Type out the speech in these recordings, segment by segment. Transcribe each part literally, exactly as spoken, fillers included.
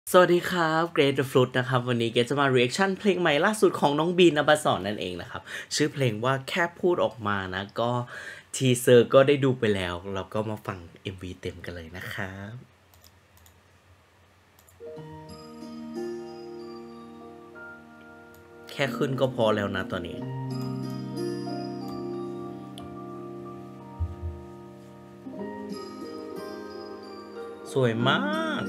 สวัสดีครับเกรท The Fruit นะครับวันนี้เกรทจะมา reaction เพลงใหม่ล่าสุดของน้องบีน นภัสสรนั่นเองนะครับชื่อเพลงว่าแค่พูดออกมานะก็ทีเซอร์ก็ได้ดูไปแล้วเราก็มาฟัง เอ็ม วี เต็มกันเลยนะครับแค่ขึ้นก็พอแล้วนะตอนนี้สวยมาก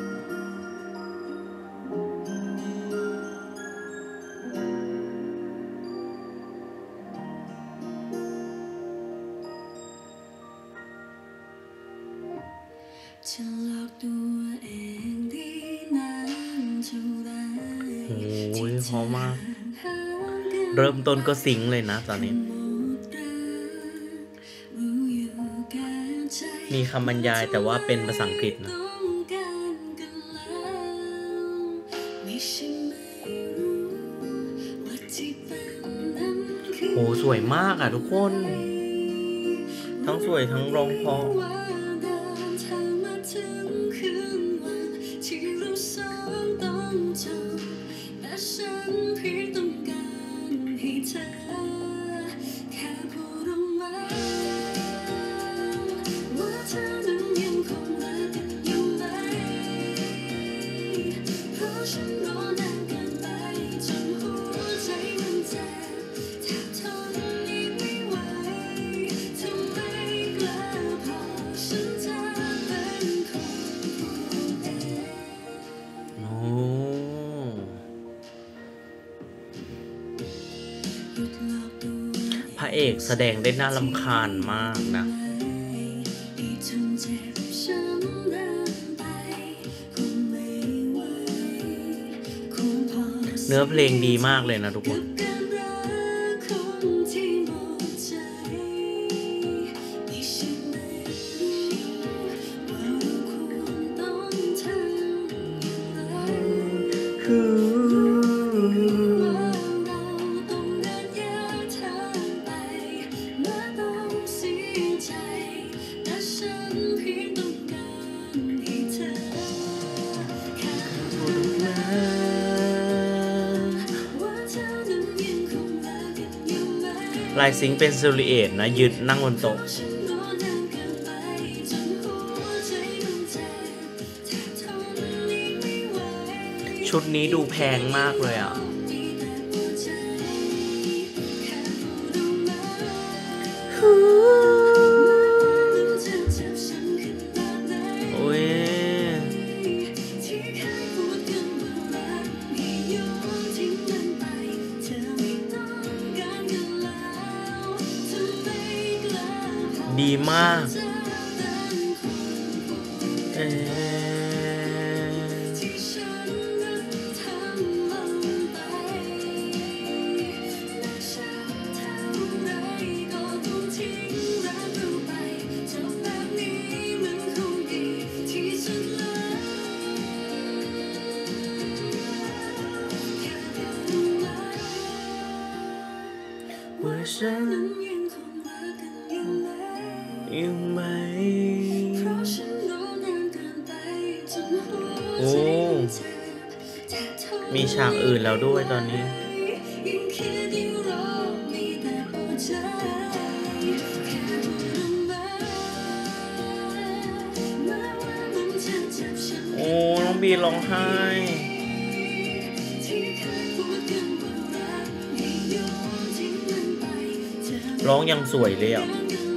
จะหลอกตัวเองได้นานเท่าไหร่โอ้ยพอมากเริ่มต้นก็ซิงค์เลยนะตอนนี้มีคำบรรยายแต่ว่าเป็นภาษาอังกฤษนะโหสวยมากอ่ะทุกคนทั้งสวยทั้งร้องเพราะพระเอกแสดงได้น่ารำคาญมากนะเนื้อเพลงดีมากเลยนะทุกคนลายซิงเป็นซิลิเอตนะยืนนั่งบนโต๊ะชุดนี้ดูแพงมากเลยอ่ะโอ้ยดีมากเอ๊ว่าฉันยังไหมโอ้มีฉากอื่นแล้วด้วยตอนนี้โอ้น้องบีร้องไห้ร้องยังสวยเลยอ่ะ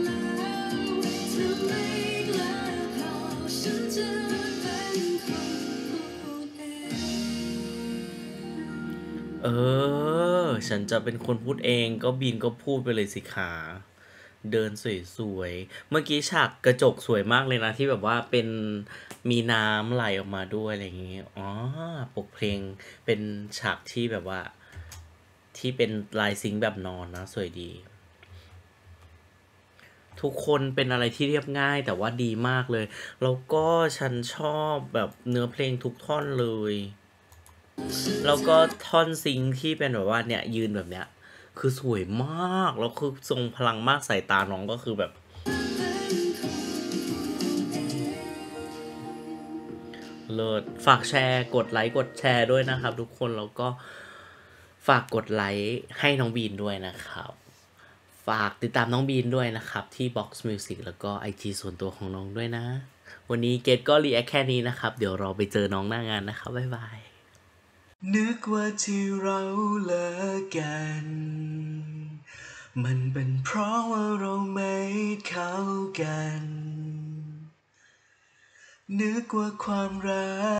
เออฉันจะเป็นคนพูดเองก็บีนก็พูดไปเลยสิขาเดินสวยๆเมื่อกี้ฉากกระจกสวยมากเลยนะที่แบบว่าเป็นมีน้ำไหลออกมาด้วยอะไรอย่างงี้อ๋อปกเพลงเป็นฉากที่แบบว่าที่เป็นลายซิงค์แบบนอนนะสวยดีทุกคนเป็นอะไรที่เรียบง่ายแต่ว่าดีมากเลยแล้วก็ฉันชอบแบบเนื้อเพลงทุกท่อนเลยแล้วก็ท่อนซิงค์ที่เป็นแบบว่าเนี่ยยืนแบบเนี้ยคือสวยมากแล้วคือทรงพลังมากสายตาน้องก็คือแบบ เลเลิศฝากแชร์กดไลค์กดแชร์ด้วยนะครับทุกคนแล้วก็ฝากกดไลค์ให้น้องบีนด้วยนะครับฝากติดตามน้องบีนด้วยนะครับที่ Box Music แล้วก็ ไอ จี ส่วนตัวของน้องด้วยนะ วันนี้เกดก็รีแอคแค่นี้นะครับเดี๋ยวเราไปเจอน้องหน้างานนะครับบ๊ายบายนึกว่าที่เราเลิกกันมันเป็นเพราะว่าเราไม่เข้ากันนึกว่าความรัก